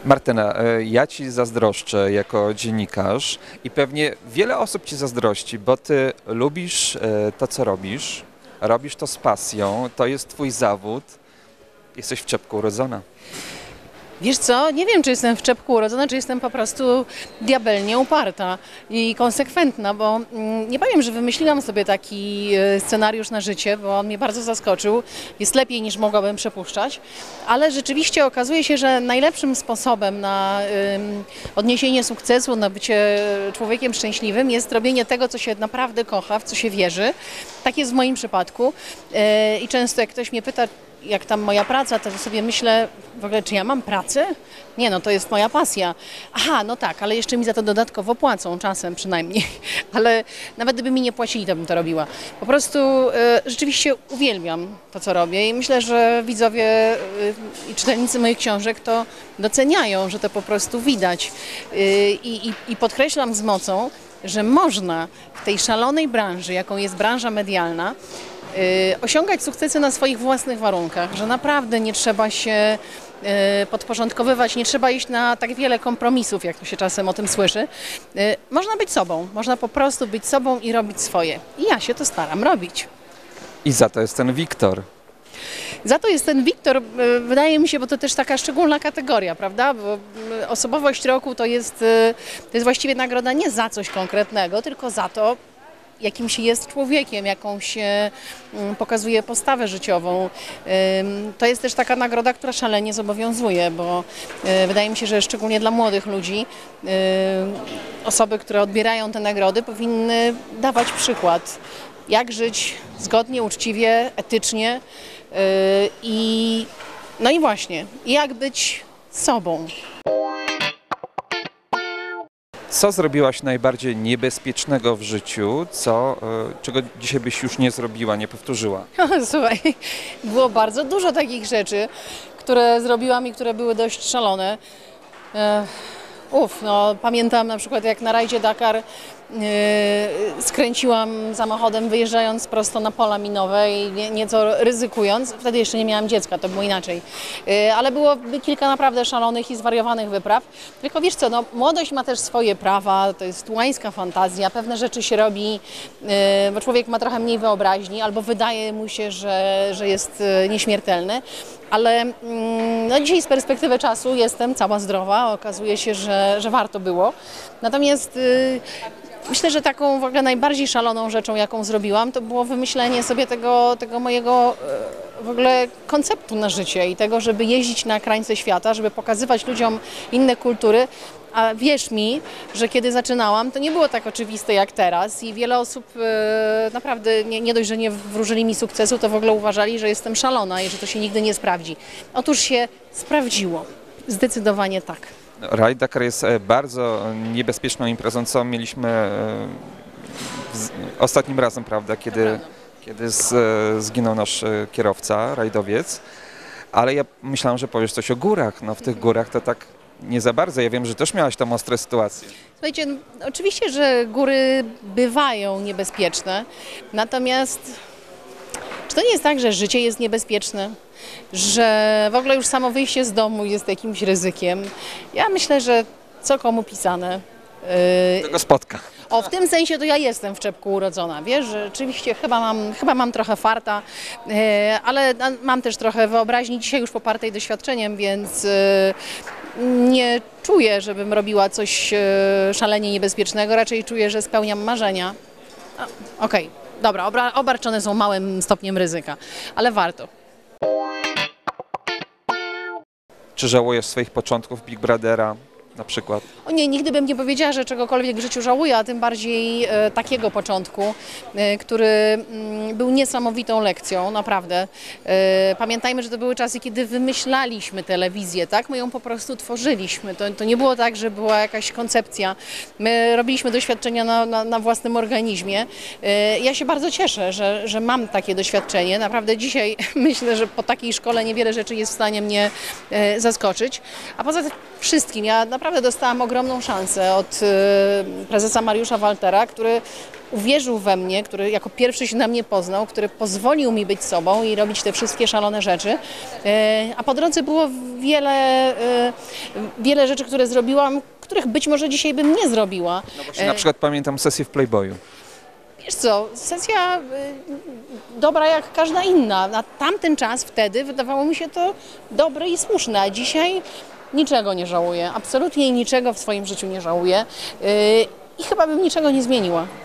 Martyna, ja Ci zazdroszczę jako dziennikarz i pewnie wiele osób Ci zazdrości, bo Ty lubisz to, co robisz, robisz to z pasją, to jest Twój zawód, jesteś w czepku urodzona. Wiesz co, nie wiem, czy jestem w czepku urodzona, czy jestem po prostu diabelnie uparta i konsekwentna, bo nie powiem, że wymyśliłam sobie taki scenariusz na życie, bo on mnie bardzo zaskoczył. Jest lepiej niż mogłabym przypuszczać, ale rzeczywiście okazuje się, że najlepszym sposobem na odniesienie sukcesu, na bycie człowiekiem szczęśliwym jest robienie tego, co się naprawdę kocha, w co się wierzy. Tak jest w moim przypadku i często jak ktoś mnie pyta, jak tam moja praca, to sobie myślę, w ogóle czy ja mam pracę? Nie, no to jest moja pasja. Aha, no tak, ale jeszcze mi za to dodatkowo płacą, czasem przynajmniej. Ale nawet gdyby mi nie płacili, to bym to robiła. Po prostu rzeczywiście uwielbiam to, co robię i myślę, że widzowie i czytelnicy moich książek to doceniają, że to po prostu widać. I podkreślam z mocą, że można w tej szalonej branży, jaką jest branża medialna, osiągać sukcesy na swoich własnych warunkach, że naprawdę nie trzeba się podporządkowywać, nie trzeba iść na tak wiele kompromisów, jak to się czasem o tym słyszy. Można być sobą, można po prostu być sobą i robić swoje. I ja się to staram robić. I za to jest ten Wiktor. Za to jest ten Wiktor, wydaje mi się, bo to też taka szczególna kategoria, prawda? Bo osobowość roku to jest właściwie nagroda nie za coś konkretnego, tylko za to, jakim się jest człowiekiem, jaką się pokazuje postawę życiową. To jest też taka nagroda, która szalenie zobowiązuje, bo wydaje mi się, że szczególnie dla młodych ludzi osoby, które odbierają te nagrody, powinny dawać przykład, jak żyć zgodnie, uczciwie, etycznie no i właśnie, jak być sobą. Co zrobiłaś najbardziej niebezpiecznego w życiu, czego dzisiaj byś już nie zrobiła, nie powtórzyła? Słuchaj, było bardzo dużo takich rzeczy, które zrobiłam i które były dość szalone. No, pamiętam na przykład jak na rajdzie Dakar skręciłam samochodem wyjeżdżając prosto na pola minowe i nieco ryzykując. Wtedy jeszcze nie miałam dziecka, to było inaczej. Ale było kilka naprawdę szalonych i zwariowanych wypraw. Tylko wiesz co, no, młodość ma też swoje prawa, to jest łańska fantazja, pewne rzeczy się robi, bo człowiek ma trochę mniej wyobraźni albo wydaje mu się, że jest nieśmiertelny. Ale no, dzisiaj z perspektywy czasu jestem cała zdrowa, okazuje się, że warto było. Natomiast myślę, że taką w ogóle najbardziej szaloną rzeczą, jaką zrobiłam, to było wymyślenie sobie tego mojego w ogóle konceptu na życie i tego, żeby jeździć na krańce świata, żeby pokazywać ludziom inne kultury. A wierz mi, że kiedy zaczynałam, to nie było tak oczywiste jak teraz i wiele osób naprawdę nie dość, że nie wróżyli mi sukcesu, to w ogóle uważali, że jestem szalona i że to się nigdy nie sprawdzi. Otóż się sprawdziło. Zdecydowanie tak. Rajd Dakar jest bardzo niebezpieczną imprezą, co mieliśmy ostatnim razem, prawda, kiedy zginął nasz kierowca, rajdowiec. Ale ja myślałam, że powiesz coś o górach. No w tych górach to tak nie za bardzo. Ja wiem, że też miałaś tam ostre sytuacje. Słuchajcie, no, oczywiście, że góry bywają niebezpieczne, natomiast czy to nie jest tak, że życie jest niebezpieczne? Że w ogóle już samo wyjście z domu jest jakimś ryzykiem? Ja myślę, że co komu pisane. Tego spotka. O, w tym sensie to ja jestem w czepku urodzona, wiesz, że rzeczywiście chyba mam trochę farta, ale mam też trochę wyobraźni, dzisiaj już popartej doświadczeniem, więc nie czuję, żebym robiła coś szalenie niebezpiecznego, raczej czuję, że spełniam marzenia. Okej, dobra, obarczone są małym stopniem ryzyka, ale warto. Czy żałujesz swoich początków Big Brothera na przykład? O nie, nigdy bym nie powiedziała, że czegokolwiek w życiu żałuję, a tym bardziej takiego początku, który był niesamowitą lekcją, naprawdę. Pamiętajmy, że to były czasy, kiedy wymyślaliśmy telewizję, tak? My ją po prostu tworzyliśmy. To nie było tak, że była jakaś koncepcja. My robiliśmy doświadczenia na własnym organizmie. Ja się bardzo cieszę, że mam takie doświadczenie. Naprawdę dzisiaj myślę, że po takiej szkole niewiele rzeczy jest w stanie mnie zaskoczyć. A poza tym wszystkim, ja naprawdę dostałam ogromną szansę od prezesa Mariusza Waltera, który uwierzył we mnie, który jako pierwszy się na mnie poznał, który pozwolił mi być sobą i robić te wszystkie szalone rzeczy. A po drodze było wiele rzeczy, które zrobiłam, których być może dzisiaj bym nie zrobiła. No właśnie, na przykład pamiętam sesję w Playboyu. Wiesz co, sesja dobra jak każda inna. Na tamten czas wtedy wydawało mi się to dobre i słuszne, a dzisiaj niczego nie żałuję. Absolutnie niczego w swoim życiu nie żałuję i chyba bym niczego nie zmieniła.